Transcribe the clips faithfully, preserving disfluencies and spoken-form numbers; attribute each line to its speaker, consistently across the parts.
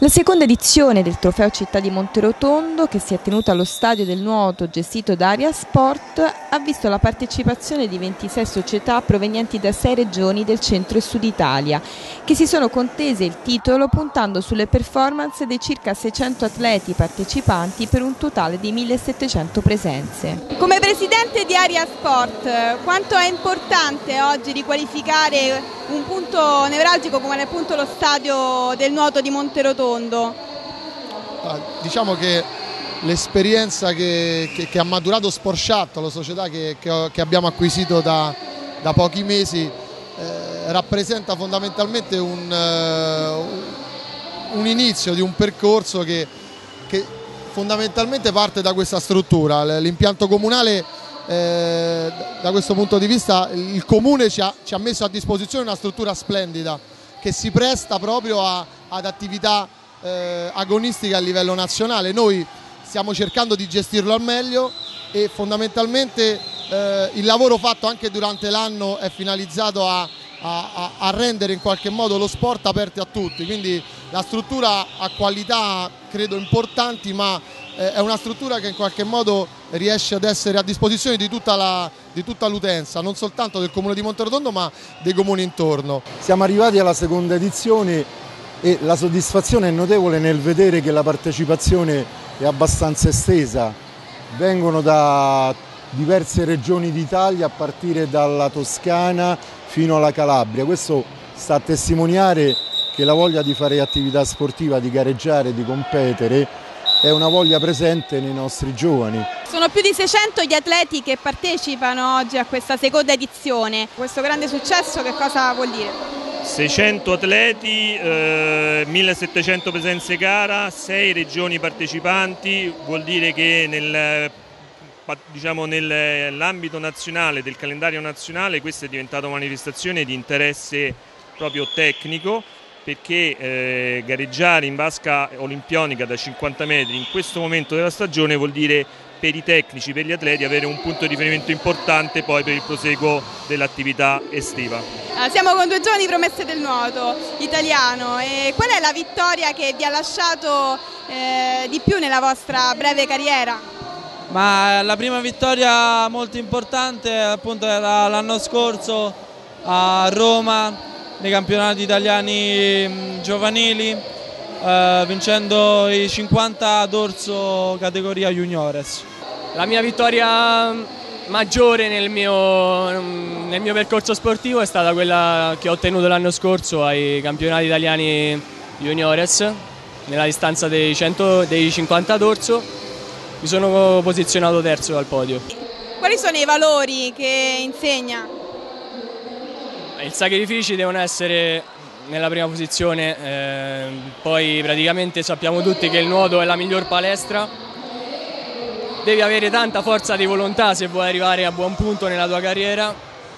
Speaker 1: La seconda edizione del Trofeo Città di Monterotondo, che si è tenuta allo Stadio del Nuoto gestito da Aria Sport, ha visto la partecipazione di ventisei società provenienti da sei regioni del centro e sud Italia, che si sono contese il titolo puntando sulle performance dei circa seicento atleti partecipanti per un totale di millesettecento presenze. Come presidente di Aria Sport, quanto è importante oggi riqualificare un punto nevralgico come appunto lo Stadio del Nuoto di Monterotondo?
Speaker 2: Diciamo che l'esperienza che, che, che ha maturato Sport Shuttle, la società che, che, che abbiamo acquisito da, da pochi mesi, eh, rappresenta fondamentalmente un, uh, un inizio di un percorso che, che fondamentalmente parte da questa struttura. L'impianto comunale, eh, da questo punto di vista, il comune ci ha, ci ha messo a disposizione una struttura splendida che si presta proprio a, ad attività Eh, agonistica a livello nazionale. Noi stiamo cercando di gestirlo al meglio e fondamentalmente eh, il lavoro fatto anche durante l'anno è finalizzato a, a, a rendere in qualche modo lo sport aperto a tutti, quindi la struttura ha qualità credo importanti, ma eh, è una struttura che in qualche modo riesce ad essere a disposizione di tutta la, di tutta l'utenza, non soltanto del comune di Monterotondo ma dei comuni intorno.
Speaker 3: Siamo arrivati alla seconda edizione e la soddisfazione è notevole nel vedere che la partecipazione è abbastanza estesa. Vengono da diverse regioni d'Italia, a partire dalla Toscana fino alla Calabria. Questo sta a testimoniare che la voglia di fare attività sportiva, di gareggiare, di competere è una voglia presente nei nostri giovani.
Speaker 1: Sono più di seicento gli atleti che partecipano oggi a questa seconda edizione. Questo grande successo che cosa vuol dire?
Speaker 4: seicento atleti, eh, millesettecento presenze gara, sei regioni partecipanti, vuol dire che nel, diciamo, nell'ambito nazionale, del calendario nazionale, questa è diventata una manifestazione di interesse proprio tecnico, perché eh, gareggiare in vasca olimpionica da cinquanta metri in questo momento della stagione vuol dire per i tecnici, per gli atleti, avere un punto di riferimento importante poi per il proseguo dell'attività estiva.
Speaker 1: Siamo con due giovani promesse del nuoto italiano. E qual è la vittoria che vi ha lasciato eh, di più nella vostra breve carriera?
Speaker 5: Ma la prima vittoria molto importante appunto era l'anno scorso a Roma nei campionati italiani giovanili, eh, vincendo i cinquanta dorso categoria juniores.
Speaker 6: La mia vittoria maggiore nel mio, nel mio percorso sportivo è stata quella che ho ottenuto l'anno scorso ai campionati italiani juniores nella distanza dei, cento, dei cinquanta dorso. Mi sono posizionato terzo al podio.
Speaker 1: Quali sono i valori che insegna?
Speaker 6: I sacrifici devono essere nella prima posizione, eh, poi praticamente sappiamo tutti che il nuoto è la miglior palestra. Devi avere tanta forza di volontà se vuoi arrivare a buon punto nella tua carriera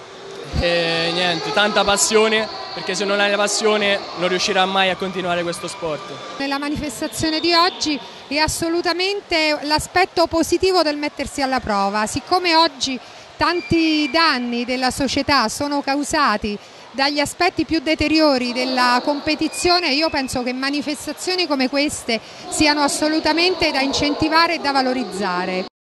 Speaker 6: e niente, tanta passione, perché se non hai la passione non riuscirai mai a continuare questo sport.
Speaker 7: Nella manifestazione di oggi è assolutamente l'aspetto positivo del mettersi alla prova, siccome oggi tanti danni della società sono causati dagli aspetti più deteriori della competizione. Io penso che manifestazioni come queste siano assolutamente da incentivare e da valorizzare.